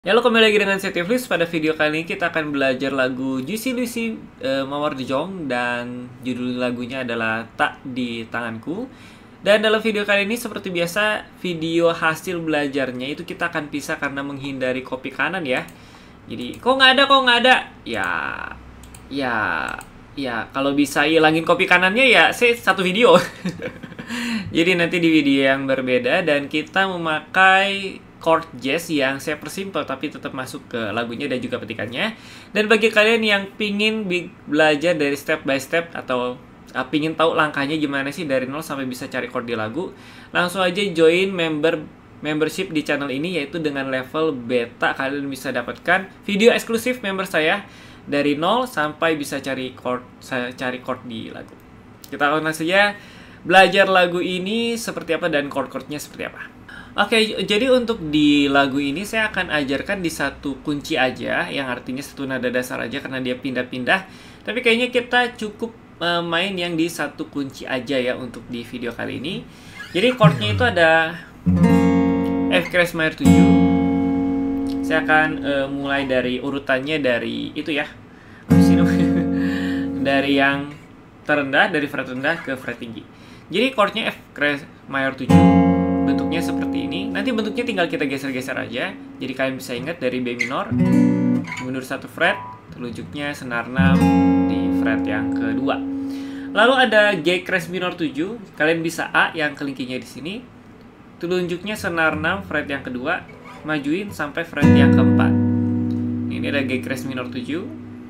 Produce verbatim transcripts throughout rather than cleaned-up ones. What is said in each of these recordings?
Ya, lo kembali lagi dengan saya Tiflis. Pada video kali ini kita akan belajar lagu Juicy Luicy uh, Mawar De Jong, dan judul lagunya adalah Tak di Tanganku. Dan dalam video kali ini seperti biasa, video hasil belajarnya itu kita akan pisah karena menghindari copy kanan ya. Jadi kok nggak ada, kok nggak ada, ya ya ya kalau bisa hilangin copy kanannya ya saya satu video. Jadi nanti di video yang berbeda, dan kita memakai chord jazz yang saya persimpel tapi tetap masuk ke lagunya dan juga petikannya. Dan bagi kalian yang pingin belajar dari step by step atau uh, pingin tahu langkahnya gimana sih dari nol sampai bisa cari chord di lagu, langsung aja join member membership di channel ini, yaitu dengan level beta kalian bisa dapatkan video eksklusif member saya dari nol sampai bisa cari chord saya cari chord di lagu. Kita langsung saja belajar lagu ini seperti apa dan chord-chordnya seperti apa. Oke, jadi untuk di lagu ini saya akan ajarkan di satu kunci aja, yang artinya satu nada dasar aja karena dia pindah-pindah. Tapi kayaknya kita cukup uh, main yang di satu kunci aja ya untuk di video kali ini. Jadi chordnya itu ada F crash minor tujuh. Saya akan uh, mulai dari urutannya dari itu ya. Apa sih namanya? Dari yang terendah, dari fret rendah ke fret tinggi. Jadi chordnya F crash minor tujuh. Bentuknya seperti ini. Nanti bentuknya tinggal kita geser-geser aja. Jadi kalian bisa ingat dari B minor, mundur satu fret, telunjuknya senar enam di fret yang kedua. Lalu ada G crash minor tujuh. Kalian bisa A yang kelingkingnya di sini. Telunjuknya senar enam fret yang kedua, majuin sampai fret yang keempat. Ini ada G crash minor tujuh.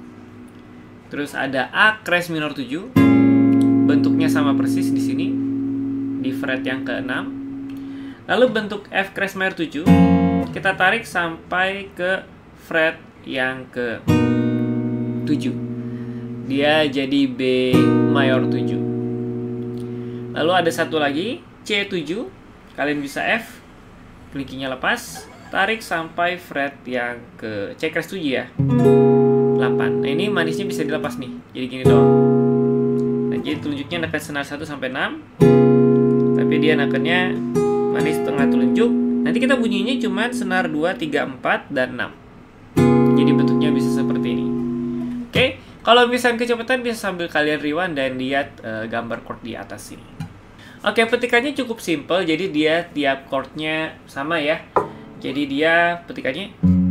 Terus ada A crash minor tujuh. Bentuknya sama persis di sini di fret yang keenam. Lalu bentuk F crash minor tujuh kita tarik sampai ke fret yang ke tujuh. Dia jadi B mayor tujuh. Lalu ada satu lagi C tujuh. Kalian bisa F, kelingkingnya lepas, tarik sampai fret yang ke C crash tujuh ya, delapan. Nah ini manisnya bisa dilepas nih. Jadi gini doang. Nah jadi telunjuknya neken senar satu sampai enam. Tapi dia nekennya manis tengah telunjuk. Nanti kita bunyinya cuma senar dua, tiga, empat, dan enam. Jadi bentuknya bisa seperti ini. Oke, kalau misalnya kecepatan bisa sambil kalian rewind dan lihat uh, gambar chord di atas sini. Oke, petikannya cukup simple. Jadi dia tiap chordnya sama ya. Jadi dia petikannya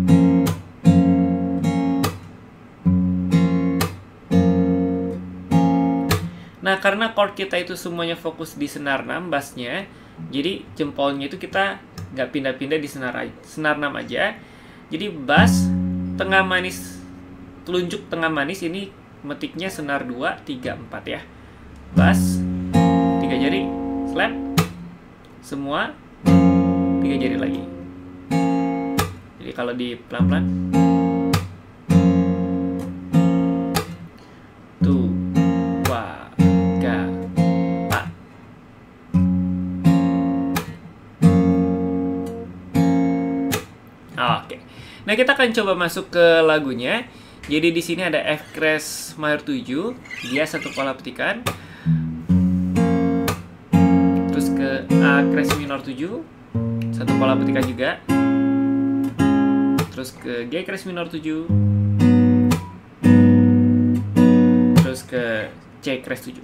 Nah, karena chord kita itu semuanya fokus di senar enam bassnya, jadi jempolnya itu kita nggak pindah-pindah di senar senar enam aja. Jadi bass tengah manis, telunjuk tengah manis ini metiknya senar dua, tiga, empat ya. Bass tiga jari, slap semua tiga jari lagi. Jadi kalau di pelan-pelan tuh. Oke. Nah, kita akan coba masuk ke lagunya. Jadi di sini ada F crash minor tujuh, dia satu pola petikan. Terus ke A crash minor tujuh, satu pola petikan juga. Terus ke G crash minor tujuh. Terus ke C crash tujuh.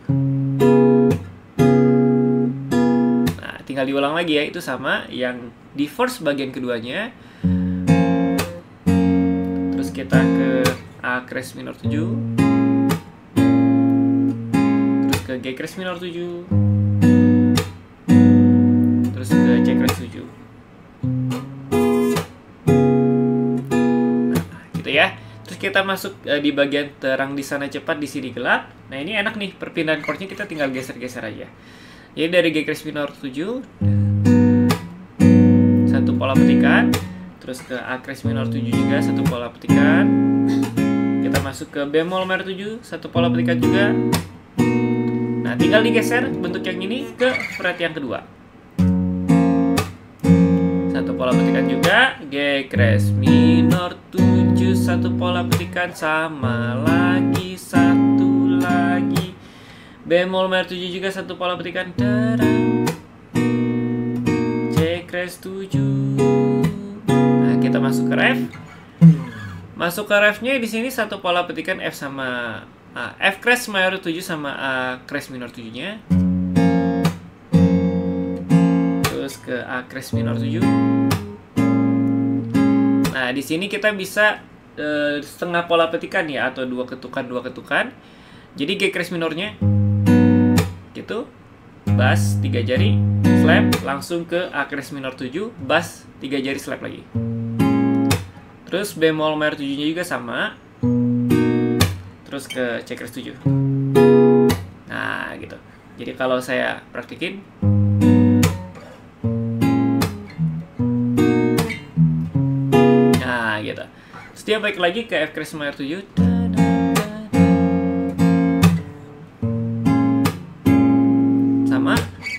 Nah, tinggal diulang lagi ya, itu sama yang di first bagian keduanya. Kita ke A crash minor tujuh, terus ke G crash minor tujuh, terus ke C crash tujuh. Nah, gitu ya. Terus kita masuk uh, di bagian terang di sana cepat, di sini gelap. Nah, ini enak nih, perpindahan chordnya kita tinggal geser-geser aja. Jadi dari G crash minor tujuh, satu pola petikan. Terus ke A crash minor tujuh juga, satu pola petikan. Kita masuk ke bemol minor tujuh, satu pola petikan juga. Nah, tinggal digeser bentuk yang ini ke fret yang kedua. Satu pola petikan juga. G crash minor tujuh, satu pola petikan, sama lagi, satu lagi. Bemol minor tujuh juga, satu pola petikan. C crash tujuh. masuk ke ref. Masuk ke refnya di sini satu pola petikan F sama A. F crash mayor tujuh sama A crash minor tujuh-nya. Terus ke A crash minor tujuh. Nah, di sini kita bisa e, setengah pola petikan ya, atau dua ketukan dua ketukan. Jadi G crash minornya gitu. Bass tiga jari, slap langsung ke A crash minor tujuh, bass tiga jari, slap lagi. Terus bemol mayor tujuh-nya juga sama. Terus ke C crash tujuh. Nah, gitu. Jadi kalau saya praktikin, nah, gitu. Terus dia balik lagi ke F crash mayor tujuh. Sama.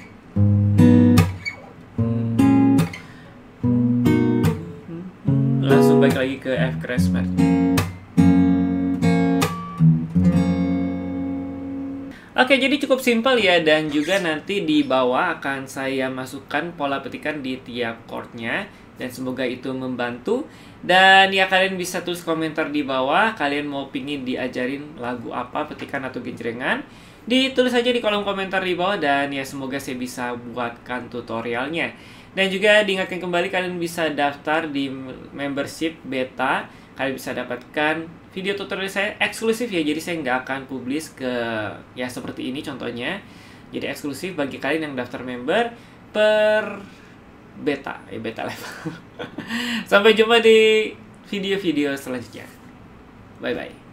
Langsung balik lagi ke F crash mayor. Oke, jadi cukup simpel ya, dan juga nanti di bawah akan saya masukkan pola petikan di tiap chordnya, dan semoga itu membantu. Dan ya, kalian bisa tulis komentar di bawah, kalian mau pingin diajarin lagu apa, petikan atau genjrengan, ditulis aja di kolom komentar di bawah, dan ya semoga saya bisa buatkan tutorialnya. Dan juga diingatkan kembali, kalian bisa daftar di membership beta. Kalian bisa dapatkan video tutorial saya eksklusif ya, jadi saya nggak akan publis ke ya seperti ini contohnya. Jadi eksklusif bagi kalian yang daftar member per beta, ya beta level. Sampai jumpa di video-video selanjutnya. Bye-bye.